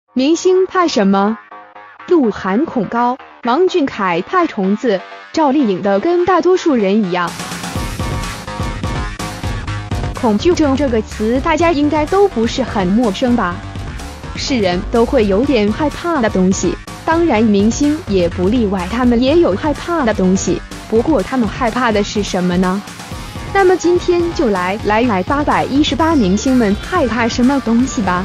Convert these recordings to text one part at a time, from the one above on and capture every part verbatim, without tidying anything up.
明星怕什么？鹿晗恐高，王俊凯怕虫子，赵丽颖的跟大多数人一样。恐惧症这个词大家应该都不是很陌生吧？是人都会有点害怕的东西，当然明星也不例外，他们也有害怕的东西。不过他们害怕的是什么呢？那么今天就来来来八百一十八明星们害怕什么东西吧。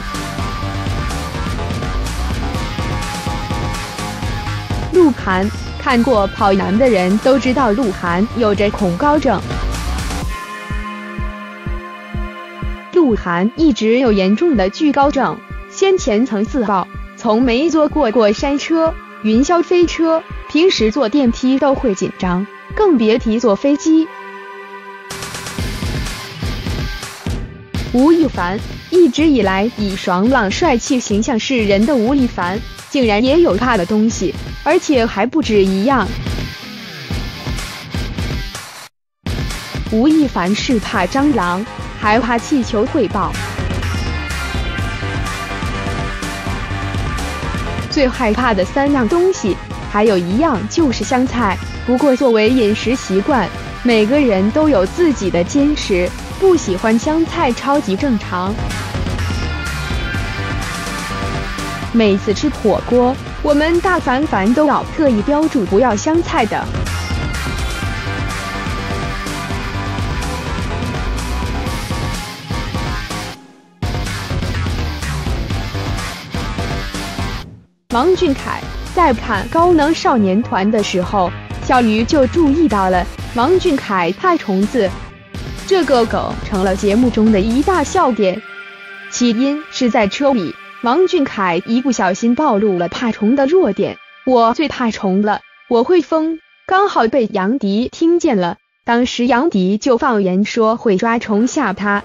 鹿晗，看过跑男的人都知道鹿晗有着恐高症。鹿晗一直有严重的惧高症，先前曾自曝从没坐过过山车、云霄飞车，平时坐电梯都会紧张，更别提坐飞机。吴亦凡，一直以来以爽朗帅气形象示人的吴亦凡，竟然也有怕的东西，而且还不止一样。吴亦凡是怕蟑螂，还怕气球会爆。最害怕的三样东西，还有一样就是香菜。不过作为饮食习惯，每个人都有自己的坚持，不喜欢香菜超级正常。每次吃火锅，我们大凡凡都要特意标注不要香菜的。王俊凯在看《高能少年团》的时候，小鱼就注意到了王俊凯怕虫子，这个梗成了节目中的一大笑点。起因是在车里，王俊凯一不小心暴露了怕虫的弱点，我最怕虫了，我会疯，刚好被杨迪听见了，当时杨迪就放言说会抓虫吓他。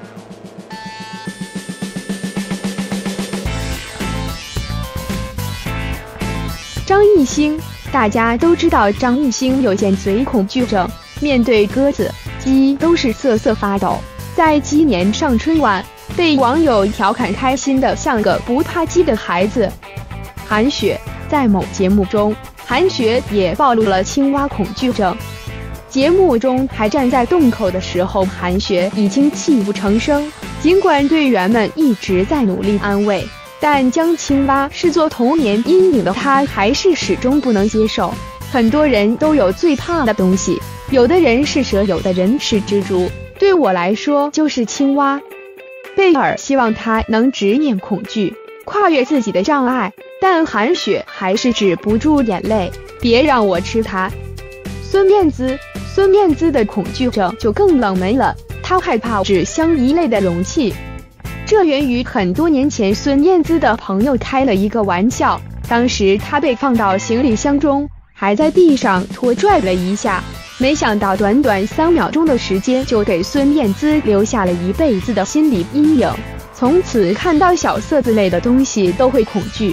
张艺兴，大家都知道张艺兴有尖嘴恐惧症，面对鸽子、鸡都是瑟瑟发抖。在今年上春晚，被网友调侃开心的像个不怕鸡的孩子。韩雪，在某节目中，韩雪也暴露了青蛙恐惧症。节目中还站在洞口的时候，韩雪已经泣不成声，尽管队员们一直在努力安慰，但将青蛙视作童年阴影的他还是始终不能接受。很多人都有最怕的东西，有的人是蛇，有的人是蜘蛛，对我来说就是青蛙。贝尔希望他能直面恐惧，跨越自己的障碍，但韩雪还是止不住眼泪，别让我吃它。孙燕姿，孙燕姿的恐惧症就更冷门了，她害怕纸箱一类的容器。这源于很多年前孙燕姿的朋友开了一个玩笑，当时她被放到行李箱中，还在地上拖拽了一下，没想到短短三秒钟的时间就给孙燕姿留下了一辈子的心理阴影，从此看到小色子类的东西都会恐惧。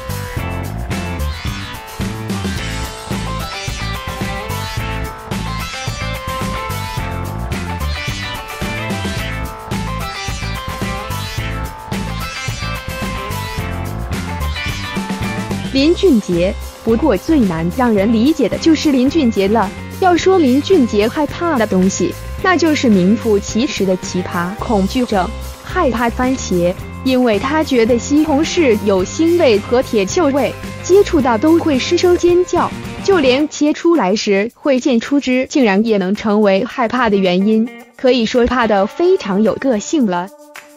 林俊杰，不过最难让人理解的就是林俊杰了。要说林俊杰害怕的东西，那就是名副其实的奇葩恐惧症，害怕番茄，因为他觉得西红柿有腥味和铁锈味，接触到都会失声尖叫，就连切出来时会溅出汁，竟然也能成为害怕的原因，可以说怕得非常有个性了。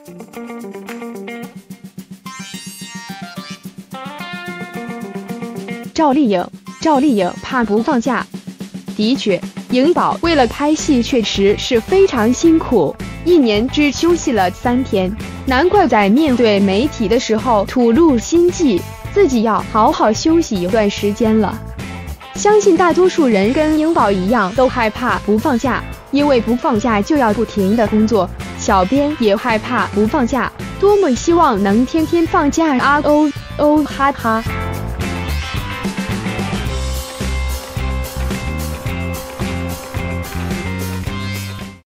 赵丽颖，赵丽颖怕不放假。的确，颖宝为了拍戏确实是非常辛苦，一年只休息了三天，难怪在面对媒体的时候吐露心迹，自己要好好休息一段时间了。相信大多数人跟颖宝一样都害怕不放假，因为不放假就要不停的工作，小编也害怕不放假，多么希望能天天放假啊哦哦哈哈。